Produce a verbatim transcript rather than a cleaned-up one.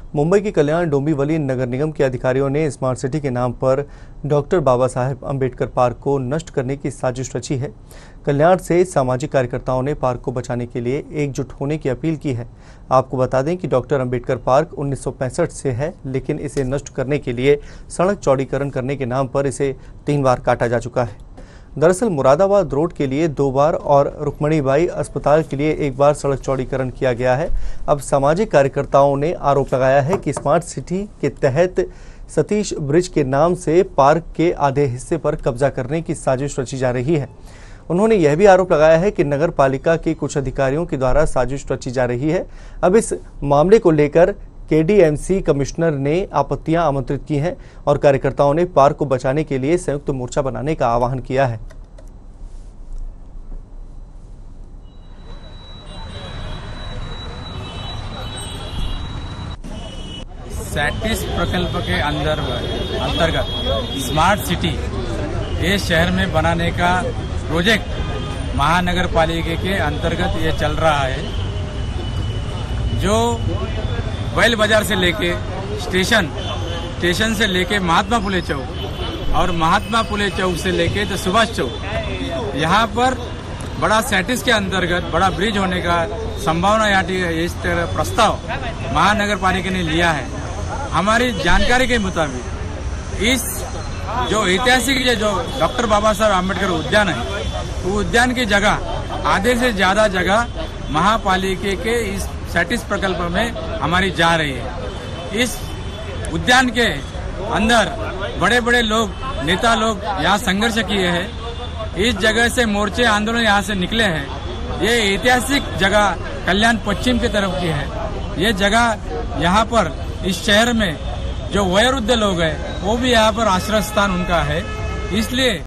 मुंबई के कल्याण डोंबिवली नगर निगम के अधिकारियों ने स्मार्ट सिटी के नाम पर डॉक्टर बाबा साहेब अम्बेडकर पार्क को नष्ट करने की साजिश रची है। कल्याण से सामाजिक कार्यकर्ताओं ने पार्क को बचाने के लिए एकजुट होने की अपील की है। आपको बता दें कि डॉक्टर अम्बेडकर पार्क उन्नीस सौ पैंसठ से है, लेकिन इसे नष्ट करने के लिए सड़क चौड़ीकरण करने के नाम पर इसे तीन बार काटा जा चुका है। दरअसल मुरादाबाद रोड के लिए दो बार और रुक्मणीबाई अस्पताल के लिए एक बार सड़क चौड़ीकरण किया गया है। अब सामाजिक कार्यकर्ताओं ने आरोप लगाया है कि स्मार्ट सिटी के तहत सतीश ब्रिज के नाम से पार्क के आधे हिस्से पर कब्जा करने की साजिश रची जा रही है। उन्होंने यह भी आरोप लगाया है कि नगर पालिका के कुछ अधिकारियों के द्वारा साजिश रची जा रही है। अब इस मामले को लेकर के डी एम सी कमिश्नर ने आपत्तियां आमंत्रित की हैं और कार्यकर्ताओं ने पार्क को बचाने के लिए संयुक्त मोर्चा बनाने का आह्वान किया है। सैंतीस प्रकल्प के अंदर अंतर्गत स्मार्ट सिटी ये शहर में बनाने का प्रोजेक्ट महानगर पालिका के अंतर्गत ये चल रहा है, जो बैल बाजार से लेके स्टेशन स्टेशन से लेके महात्मा फुले चौक और महात्मा फुले चौक से लेके तो सुभाष चौक, यहाँ पर बड़ा सैंतीस के अंतर्गत बड़ा ब्रिज होने का संभावना यहाँ इस तरह प्रस्ताव महानगर पालिका ने लिया है। हमारी जानकारी के मुताबिक इस जो ऐतिहासिक जो डॉक्टर बाबा साहब अम्बेडकर उद्यान है, वो उद्यान की जगह आधे से ज्यादा जगह महापालिका के इस सैंतीस प्रकल्प में हमारी जा रही है। इस उद्यान के अंदर बड़े बड़े लोग नेता लोग यहाँ संघर्ष किए हैं। इस जगह से मोर्चे आंदोलन यहाँ से निकले हैं। ये ऐतिहासिक जगह कल्याण पश्चिम की तरफ की है। ये जगह यहाँ पर इस शहर में जो वयोवृद्ध लोग हैं वो भी यहाँ पर आश्रय स्थान उनका है, इसलिए